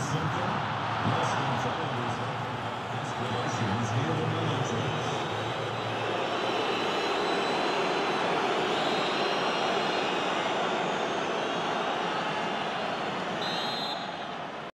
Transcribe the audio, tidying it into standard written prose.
something less than fireworks. Aspirations near the moon.